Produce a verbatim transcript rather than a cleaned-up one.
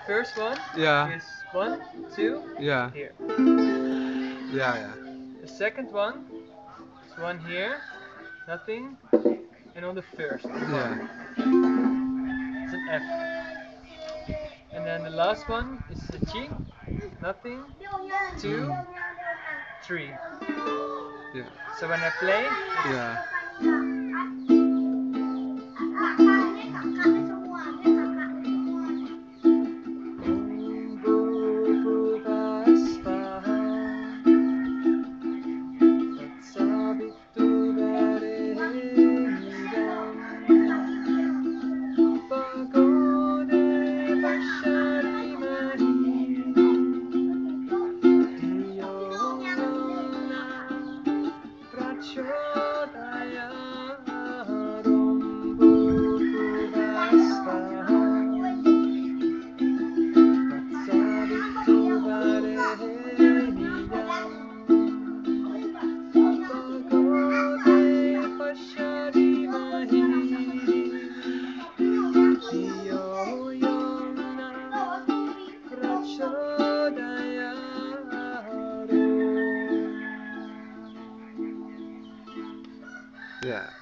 first one Yeah. is one, two, Yeah. here. Yeah. Yeah. The second one is one here, nothing, and on the first, Yeah. one. It's an F. And then the last one is a G, nothing, two, Mm. three. Yeah. So when I play, Yeah. Om Bhurbhuvah Svaha Tatsaviturvarenyam Bhago Devasharimani Dhiyo Yona Prachodayat Om Bhurbhuvah Svaha Tatsaviturvarenyam Bhagavate Pasharimani Dhiyo Yona Prachodayaro. Yeah.